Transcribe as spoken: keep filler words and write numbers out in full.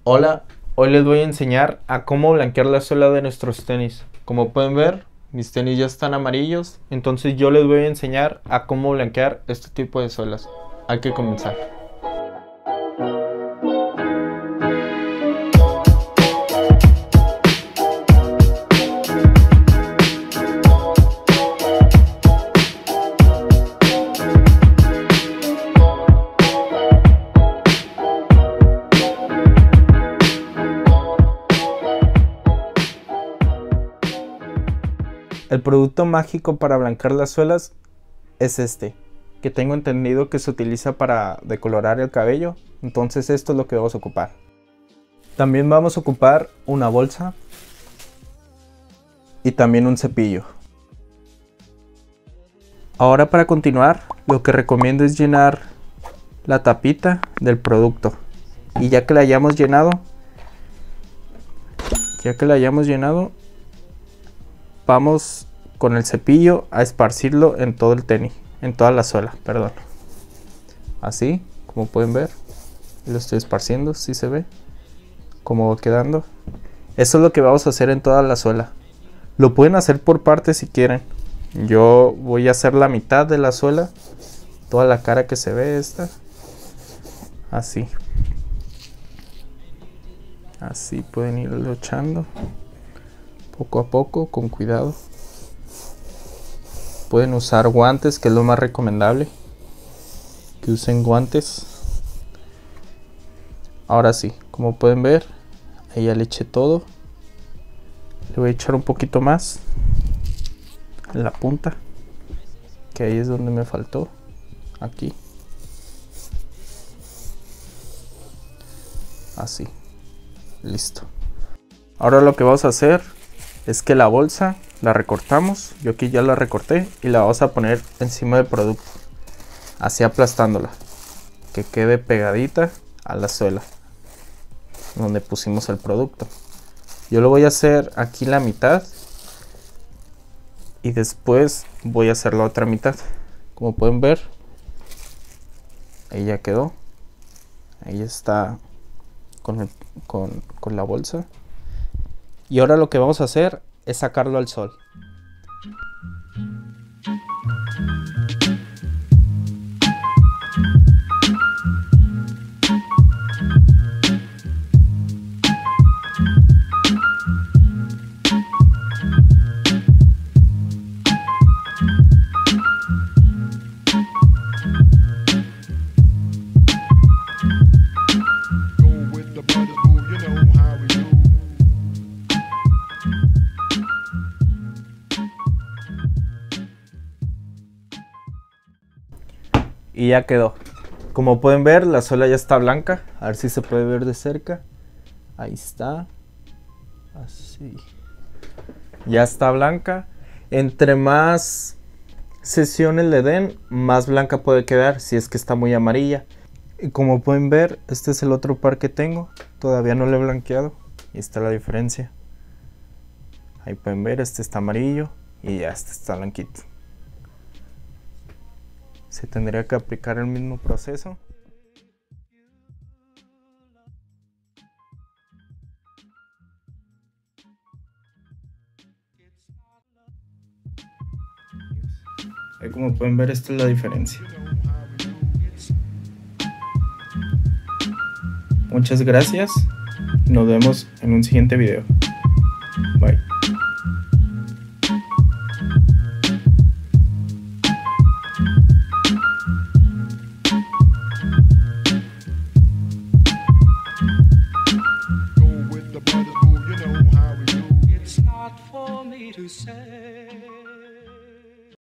Hola, hoy les voy a enseñar a cómo blanquear la suela de nuestros tenis. Como pueden ver, mis tenis ya están amarillos, entonces yo les voy a enseñar a cómo blanquear este tipo de suelas. Hay que comenzar. El producto mágico para blanquear las suelas es este, que tengo entendido que se utiliza para decolorar el cabello, entonces esto es lo que vamos a ocupar. También vamos a ocupar una bolsa y también un cepillo. Ahora, para continuar, lo que recomiendo es llenar la tapita del producto, y ya que la hayamos llenado, ya que la hayamos llenado, vamos con el cepillo a esparcirlo en todo el tenis, en toda la suela, perdón. Así, como pueden ver, lo estoy esparciendo, si se ve cómo va quedando. Eso es lo que vamos a hacer en toda la suela. Lo pueden hacer por partes si quieren. Yo voy a hacer la mitad de la suela, toda la cara que se ve esta. Así. Así pueden irlo echando. Poco a poco, con cuidado. Pueden usar guantes, que es lo más recomendable, que usen guantes. Ahora sí, como pueden ver, ahí ya le eché todo. Le voy a echar un poquito más en la punta, que ahí es donde me faltó. Aquí. Así. Listo. Ahora lo que vamos a hacer es que la bolsa la recortamos, yo aquí ya la recorté, y la vamos a poner encima del producto, así aplastándola, que quede pegadita a la suela donde pusimos el producto. Yo lo voy a hacer aquí la mitad y después voy a hacer la otra mitad. Como pueden ver, ahí ya quedó, ahí está con, el, con, con la bolsa. Y ahora lo que vamos a hacer es sacarlo al sol. Y ya quedó. Como pueden ver, la suela ya está blanca. A ver si se puede ver de cerca. Ahí está. Así. Ya está blanca. Entre más sesiones le den, más blanca puede quedar, si es que está muy amarilla. Y como pueden ver, este es el otro par que tengo. Todavía no lo he blanqueado. Y está la diferencia. Ahí pueden ver, este está amarillo y ya este está blanquito. Se tendría que aplicar el mismo proceso. Ahí, como pueden ver, esta es la diferencia. Muchas gracias. Nos vemos en un siguiente video. Bye. To say